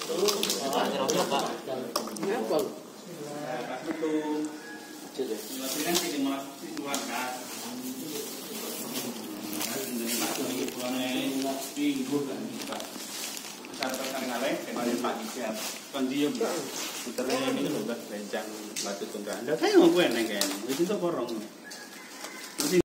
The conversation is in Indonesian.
Ini apa? Itu lebih kan sih keluarga. Kondisi puternya ini kan udah rencang batu tunggal. Anda kayak mau gue neng kan? Itu tuh korong.